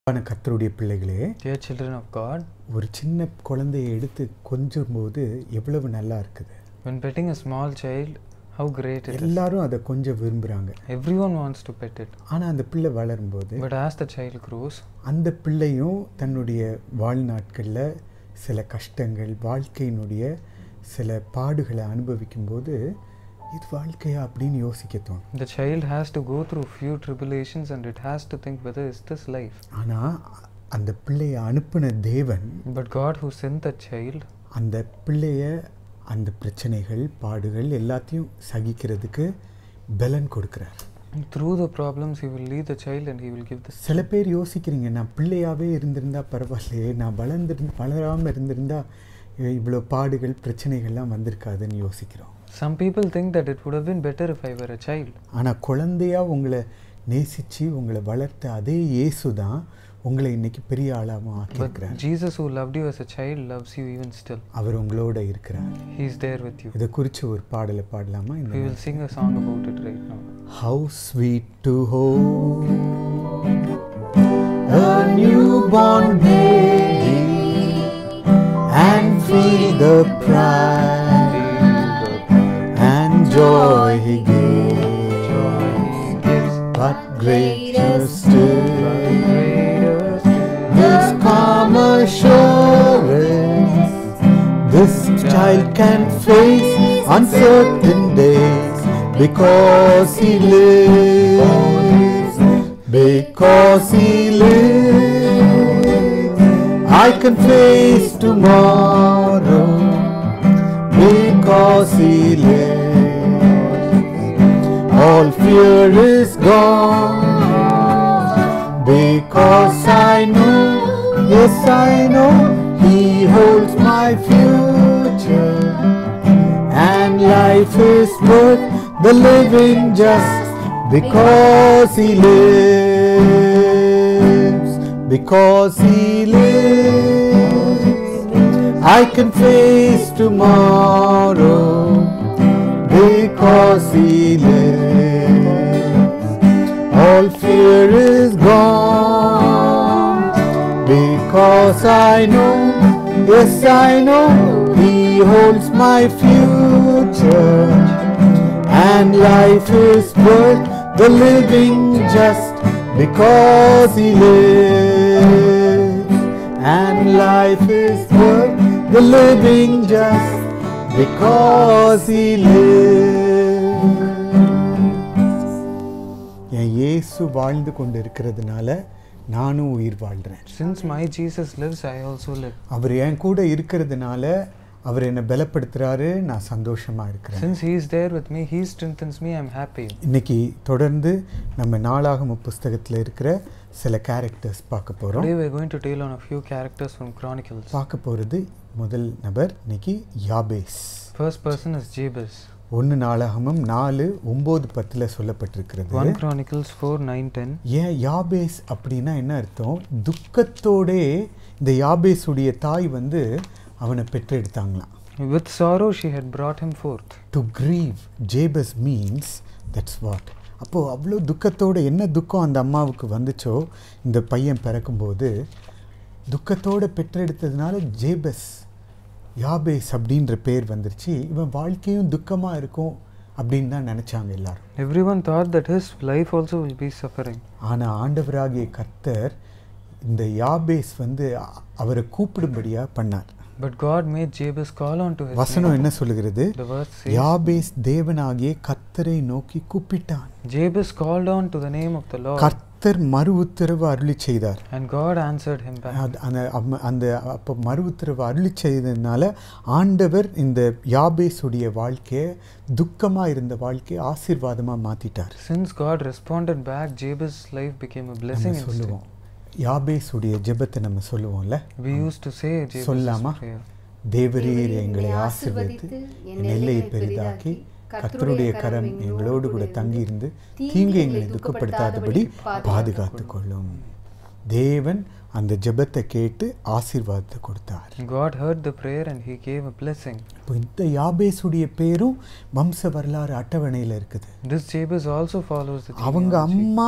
கர்த்தருடைய பிள்ளைகளே, Dear children of God, ஒரு சின்ன குழந்தையை எடுத்து கொஞ்சும்போது எவ்வளவு நல்லா இருக்குது. when petting a small child, how great it is. எல்லாரும் அதை கொஞ்சம் விரும்புகிறாங்க. Everyone wants to pet it. ஆனால் அந்த பிள்ளை வளரும்போது But as the child grows, அந்த பிள்ளையும் தன்னுடைய வாழ்நாட்களில் சில கஷ்டங்கள், வாழ்க்கையினுடைய சில பாடுகளை அனுபவிக்கும்போது இது வாழ்க்கையா அப்படின்னு யோசிக்க தோணும். the child has to go through few tribulations and it has to think whether is this life. ஆனால் அந்த பிள்ளையை அனுப்பின தேவன், But God who sent the child, அந்த பிள்ளைய அந்த பிரச்சனைகள், பாடுகள் எல்லாத்தையும் சகிக்கிறதுக்கு பலன் கொடுக்குறார். through the problems he will lead the child and he will give the. சில பேர் யோசிக்கிறீங்க, நான் பிள்ளையாகவே இருந்திருந்தா பரவாயில்லையே, நான் வளராமல் இருந்திருந்தா இவ்வளோ பாடுகள் பிரச்சனைகள்லாம் வந்திருக்காதுன்னு யோசிக்கிறோம். Some people think that it would have been better if I were a child. ஆனால் குழந்தையாக உங்களை நேசித்து உங்களை வளர்த்த அதே இயேசு தான் உங்களை இன்னைக்கு பெரிய ஆளாகவும் But ஆக்கியிருக்கிறார். Jesus who loved you as a child loves you even still. அவர் உங்களோட இருக்கிறார். He is there with you. இதை குறித்து ஒரு பாடலை பாடலாமா? We will sing a song about it right now. How sweet to hold a newborn baby and feel the pride and joy he gives, but greater still, this calm assurance, this child can face uncertain days because he lives, because he lives. I can face tomorrow because he lives. All fear is gone because I know, yes I know, he holds my future, and life is worth the living just because he lives, because he lives. I can face tomorrow because he lives. All fear is gone because I know, yes I know, he holds my future, and life is worth the living just because he lives, and life is worth the living just because he lives. என் இயேசு வாழ்ந்து கொண்டு இருக்கிறதுனால நானும் உயிர் வாழ்கிறேன். Since my Jesus lives, I also live. அவர் என் கூட இருக்கிறதுனால அவர் என்னை பலப்படுத்துகிறாரு, நான் சந்தோஷமாக இருக்கிறேன். Since he is there with me, he strengthens me, I am happy. இன்னைக்கு தொடர்ந்து நம்ம நாளாகம புஸ்தகத்தில் இருக்கிற சில கேரக்டர்ஸ் பார்க்க போகிறோம். Today we are going to tell on a few characters from Chronicles. பார்க்க போகிறது முதல் நபர் இன்னைக்கு யாபேஸ். First person is Jabez. 1 நாளாகமம் 4:9-10 சொல்லப்பட்டிருக்கிறது. 1 Chronicles 4:9-10. ஏன் யாபேஸ் அப்படின்னா என்ன அர்த்தம்? துக்கத்தோடே இந்த யாபேஸுடைய தாய் வந்து அவனை பெற்றெடுத்தாங்களாம். With sorrow she had brought him forth. To grieve, Jabez means, that's what. அப்போது அவ்வளோ துக்கத்தோடு, என்ன துக்கம் அந்த அம்மாவுக்கு வந்துச்சோ இந்த பையன் பிறக்கும்போது துக்கத்தோடு பெற்றெடுத்ததுனால ஜேபஸ், யாபேஸ் அப்படின்ற பேர் வந்துருச்சு. இவன் வாழ்க்கையும் துக்கமாக இருக்கும் அப்படின்னு தான் நினச்சாங்க எல்லாரும். Everyone thought that his life also will be suffering. ஆனால் ஆண்டவராகிய கர்த்தர் இந்த யாபேஸ் வந்து அவரை கூப்பிடும்படியாக பண்ணார். But God made Jabez call on to his வசனம் என்ன சொல்லுகிறது? The verse says, யாபேஸ் தேவனாகிய கர்த்தரை நோக்கி கூப்பிட்டான். Jabez called on to the name of the Lord. கர்த்தர் மறு உத்தரவு அருளி செய்தார். And God answered him back. அந்த அப்போ மறு உத்தரவு அருளி செய்ததுனால ஆண்டவர் இந்த யாபேஸுடைய வாழ்க்கையை, துக்கமாக இருந்த வாழ்க்கையை ஆசீர்வாதமாக மாற்றிட்டார். Since God responded back, Jabez's life became a blessing instead. சொல்லுவோம், யாபேஸுடைய ஜெபத்தை நம்ம சொல்லுவோம்ல. We used to say Jabez's சொல்லாமா? prayer. தேவரீர் எங்களை ஆசீர்வதித்து என் எல்லையை பெரிதாக்கி கர்த்தருடைய கரம் எங்களோடு கூட தங்கியிருந்து தீங்கு எங்களை துக்கப்படுத்தாதபடி பாதுகாத்து கொள்ளும். தேவன் அந்த ஜெபத்தை கேட்டு ஆசீர்வாதத்தை கொடுத்தார். God heard the prayer and he gave a blessing. இப்போ இந்த யாபேஸுடைய பேரும் வம்ச வரலாறு அட்டவணையில் இருக்குது. This Jabez also follows the அவங்க genealogy. அம்மா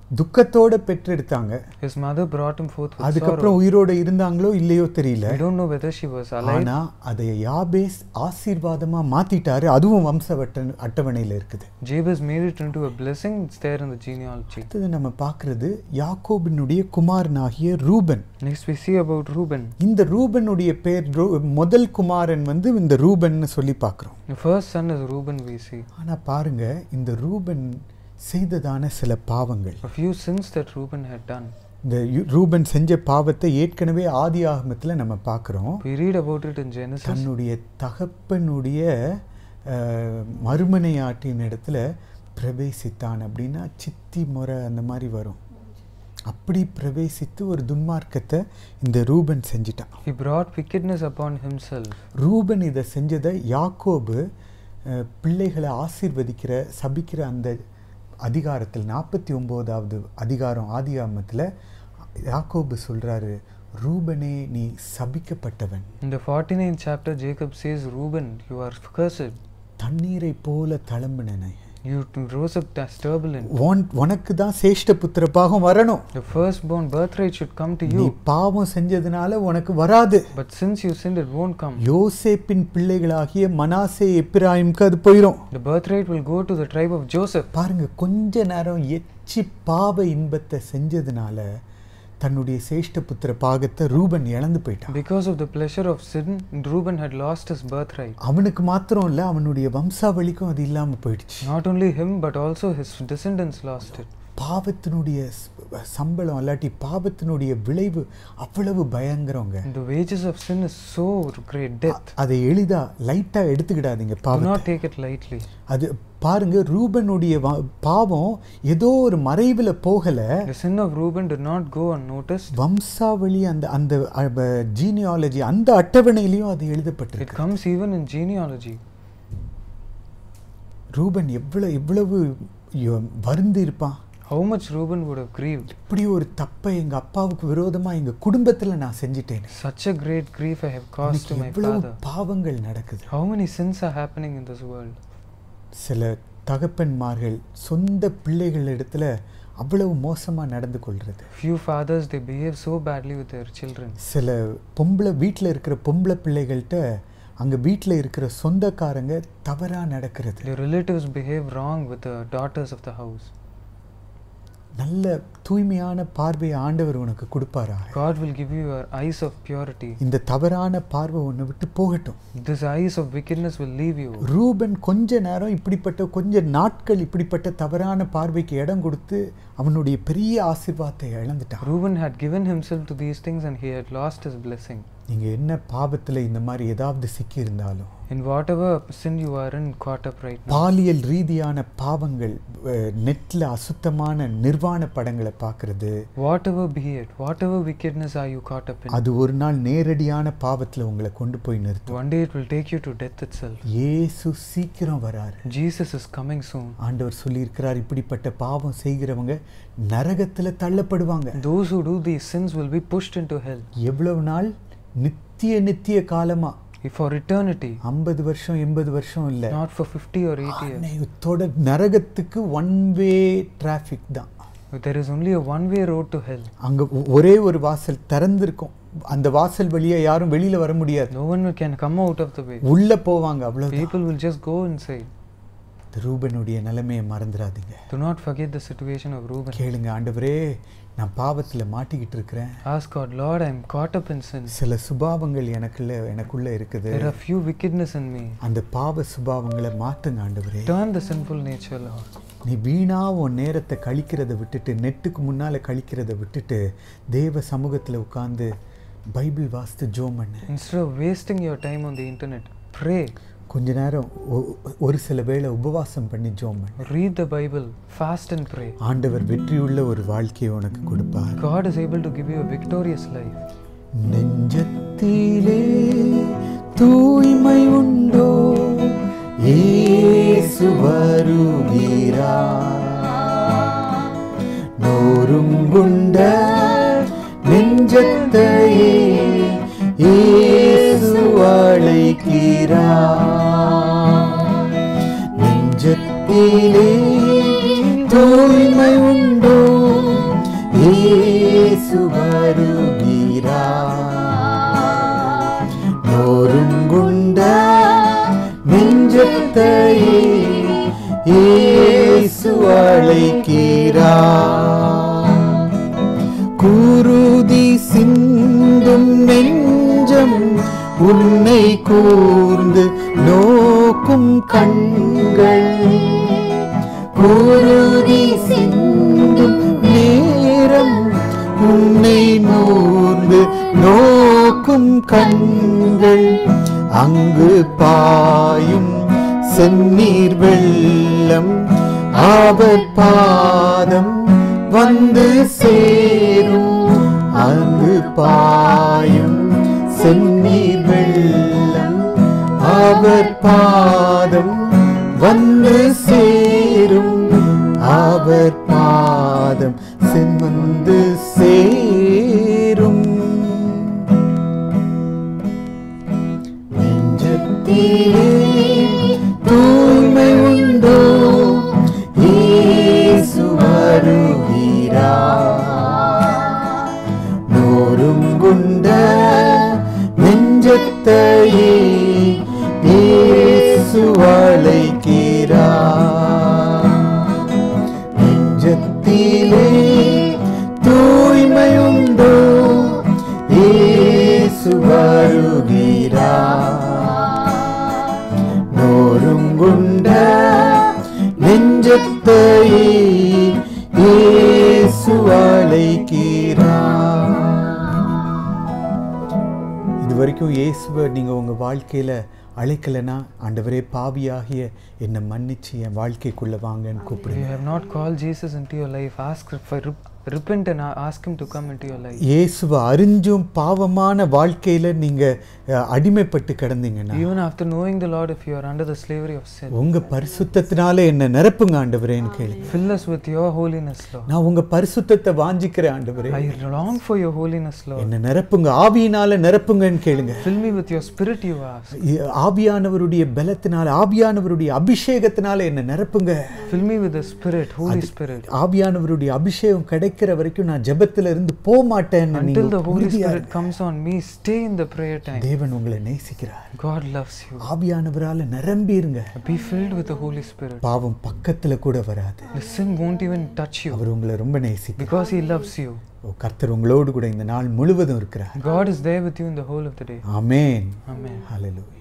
துக்கத்தோட பெற்றெடுத்தாங்க. His mother brought him forth with அதுக்கப்புறம் sorrow. உயிரோட இருந்தாங்களோ இல்லையோ தெரியல. We don't know whether she was alive. ஆனா அதை யாபேஸ் ஆசீர்வாதமா மாத்திட்டாரு. அதுவும் வம்ச அட்டவணையில இருக்குது. Jabez made it into a blessing. It's there in the genealogy. அடுத்தது நம்ம பார்க்கிறது யாக்கோபினுடைய குமாரனாகிய Ruban. Next we see about Reuben. இந்த ரூபனுடைய பேர் முதல் குமாரன் வந்து இந்த ரூபன்னு சொல்லி பார்க்கிறோம். The first son is Reuben we see. ஆனா பாருங்க இந்த ரூபன் செய்ததான சில பாவங்கள். A few sins that Reuben had done. இந்த ரூபன் செஞ்ச பாவத்தை ஏற்கனவே ஆதியாகமத்துல நம்ம பார்க்கிறோம். We read about it in Genesis. தன்னுடைய தகப்பனுடைய மறுமனையாட்டின் இடத்துல பிரவேசித்தான் அப்படின்னா சித்தி முறை அந்த மாதிரி வரும். அப்படி பிரவேசித்து ஒரு துன்மார்க்கத்தை இந்த Ruban செஞ்சிட்டான். He brought wickedness upon himself. Ruban இதை செஞ்சதை யாக்கோபு பிள்ளைகளை ஆசீர்வதிக்கிற சபிக்கிற அந்த அதிகாரத்தில் 49வது அதிகாரம் ஆதியாகமத்தில் யாக்கோபு சொல்றாரு, ரூபனே நீ சபிக்கப்பட்டவன். In the 49th chapter Jacob says, Reuben, you are cursed. தண்ணீரை போல தளம்பினனை. You rose up as turbulent. உனக்கு தான் சேஷ்ட புத்திர பாகம் வரணும். The firstborn birthright should come to நீ you. பாவம் செஞ்சதுனால உனக்கு வராது. But since you sinned, it won't come. யோசேப்பின் பிள்ளைகளாகிய மனாசே எப்பிராயிம்க்கு அது போயிடும். The birthright will go to the tribe of Joseph. பாருங்க, கொஞ்ச நேரம் எச்சி பாவ இன்பத்தை செஞ்சதுனால தன்னுடைய சேஷ்ட புத்திர பாகத்தை ரூபன் இழந்து போயிட்டான். Because of the pleasure of sin, Reuben had lost his birthright. அவனுக்கு மாத்திரம் இல்ல, அவனுடைய வம்சாவளிக்கும் அது இல்லாம போயிடுச்சு. Not only him, but also his descendants lost it. பாவத்தினுடைய சம்பளம் இல்லாட்டி பாவத்தினுடைய விளைவு அவ்வளவு பயங்கரங்க. The wages of sin is so great, death. அதை எளிதா லைட்டா எடுத்துக்கிடாதீங்க Do பாவத்தை. not take it lightly. அது பாருங்க, ரூபனுடைய பாவம் ஏதோ ஒரு மறைவுல போகல. The sin of Reuben did not go unnoticed. வம்சாவளி அந்த ஜீனியாலஜி அந்த அட்டவணையிலையும் அது It எழுதப்பட்டிருக்கு. comes even in genealogy. Ruban எவ்வளவு வருந்தி இருப்பான். How much Reuben would have grieved. இப்படி ஒரு தப்பை எங்க அப்பாவுக்கு விரோதமா எங்க குடும்பத்துல நான் செஞ்சிட்டேன். Such a great grief I have caused to my எவ்வளவு father. பாவங்கள் நடக்குது. How many sins are happening in this world? சில தகப்பன்மார்கள் சொந்த பிள்ளைகள் இடத்துல அவ்வளவு மோசமா நடந்து கொள்றது. Few fathers, they behave so badly with their children. சில வீட்டில் இருக்கிற பொம்பளை பிள்ளைகள்கிட்ட அங்க வீட்டில் இருக்கிற சொந்தக்காரங்க தவறா நடக்கிறது. The relatives behave wrong with the daughters of the house. நல்ல தூய்மையான பார்வையை ஆண்டவர் உனக்கு கொடுப்பாரா? God will give you your eyes of purity. இந்த தவறான பார்வை உன்னை விட்டு போகட்டும். This eyes of wickedness will leave you. Ruban கொஞ்ச நேரம் கொஞ்ச நாட்கள் இப்படிப்பட்ட தவறான பார்வைக்கு இடம் கொடுத்து அவனுடைய பெரிய ஆசீர்வாதத்தை இழந்துட்டான். Reuben had given himself to these things and he had lost his blessing. நீங்க என்ன பாவத்துல இந்த மாதிரி ஏதாவது சிக்கி இருந்தாலும், In whatever sin you are in, caught up right now. பாலியல் ரீதியான பாவங்கள், நெட்ல அசுத்தமான நிர்வாண படங்களை பார்க்கிறது, Whatever be it, whatever wickedness are you caught up in, அது ஒரு நாள் நேரடியான பாவத்துல உங்களை கொண்டு போய் நிறுத்தும். one day it will take you to death itself. இயேசு சீக்கிரம் வராரு. Jesus is coming soon. ஆண்டவர் சொல்லியிருக்கிறார், இப்படிப்பட்ட பாவம் செய்கிறவங்க நரகத்துல தள்ளப்படுவாங்க. Those who do these sins will be pushed into hell. எவ்வளவு நாள்? நித்திய காலமா. For eternity. 50 வருஷம் 80 வருஷம் இல்ல. Not for 50 or 80 years. நரகத்துக்கு ஒன் வே டிராஃபிக் தான். There is only a one-way road to hell. அங்க ஒரே ஒரு வாசல் திறந்திருக்கும். அந்த வாசல் வழியா யாரும் வெளியில வர முடியாது. No one can come out of the way. உள்ள போவாங்க, அவ்வளவுதான். People will just go inside. ரூபனுடைய நிலைமையை மறந்துடாதீங்க. Do not forget the situation of Reuben. கேளுங்க, ஆண்டவரே நான் பாவத்துல மாட்டிக்கிட்டு இருக்கிறேன். Ask God, Lord, I am caught up in sin. சில சுபாவங்கள் எனக்குள்ள இருக்குது. There are few wickedness in me. அந்த பாவ சுபாவங்களை மாத்துங்க ஆண்டவரே. Turn the sinful nature, Lord. நீ வீணா உன் நேரத்தை கழிக்கிறத விட்டுட்டு, நெட்டுக்கு முன்னால கழிக்கிறத விட்டுட்டு, தேவ சமூகத்துல உட்கார்ந்து பைபிள் வாசித்து ஜெபம் பண்ணு. Instead of wasting your time on the internet, pray. கொஞ்ச நேரம் ஒரு சில வேளை உபவாசம் பண்ணி ஜெபம் பண்ணு. Read the Bible, fast and pray. ஆண்டவர் வெற்றியுள்ள ஒரு வாழ்க்கையை உனக்கு கொடுப்பார். God is able to give you a victorious life. நெஞ்சத்திலே தூய்மை உண்டோ, இயேசு வருகிறார். நொறுங்குண்ட நெஞ்சத்தையே இயேசு அழைக்கிறார். நெஞ்சத்திலே தூய்மை உண்டோ, நொறுங்குண்ட நெஞ்சத்தை இயேசு அழைக்கிறார். குருதி சிந்தும் நெஞ்சம் உன்னை கூர்ந்து நோக்கும் கண்கள், குருதி சிந்தும் நேரம் உன்னை நூர்ந்து நோக்கும் கண்கள், அங்கு பாயும் செந்நீர் வெள்ளம் அவர் பாதம் வந்து சேரும், அங்கு பாயும் செந்நீர் வெள்ளம் அவர் பாதம் வந்து சேரும், அவர் பாதம் வந்து சேரும். நெஞ்சத்திலே தூய்மை உண்டோ இயேசு வருகிறார். நொறுங்குண்ட நெஞ்சத்தையே இயேசு அழைக்கிறார். நெஞ்சத்திலே தூய்மை உண்டோ இயேசு வருகிறார். நொறுங்குண்ட நெஞ்சத்தையே இயேசு அழைக்கிறார். இது வரைக்கும் இயேசுவை நீங்க உங்க வாழ்க்கையில அழைக்கலைன்னா, ஆண்டவரே பாவியாகிய என்னை மன்னிச்சு என் வாழ்க்கைக்குள்ள வாங்கன்னு கூப்பிடுங்க. You have not called Jesus into your life. Ask for repent and ask him to come into your life. இயேசுவை அறிஞ்சும் பாவமான வாழ்க்கையில நீங்க அடிமைப்பட்டு கிடந்தீங்கன்னா, even after knowing the Lord, if you are under the slavery of sin, உங்க பரிசுத்தத்தினால என்ன நிரப்புங்க ஆண்டவரேன்னு கேளுங்க. fill us with your holiness, Lord. நான் உங்க பரிசுத்தத்தை வாஞ்சிக்கிறேன் ஆண்டவரே. I long for your holiness, Lord. என்ன நிரப்புங்க, ஆவியினால நிரப்புங்கன்னு கேளுங்க. fill me with your spirit, you ask. ஆவியானவருடைய பலத்தினால, ஆவியானவருடைய அபிஷேகத்தினால என்ன நிரப்புங்க. fill me with the spirit, Holy Spirit. ஆவியானவருடைய அபிஷேகம் கிடைக்கிற வரைக்கும் நான் ஜெபத்துல இருந்து போக மாட்டேன். Until the Holy Spirit comes on me, stay in the prayer time. தேவன் உங்களை நேசிக்கிறார். God loves you. ஆவியானவரால நிரம்பிருங்க. Be filled with the Holy Spirit. பாவம் பக்கத்துல கூட வராது. The sin won't even touch you. அவர் உங்களை ரொம்ப நேசிக்கிறார். Because he loves you. கர்த்தர் உங்களோடு கூட இந்த நாள் முழுவதும் இருக்கிறார். God is there with you in the whole of the day. Amen. Amen. Hallelujah.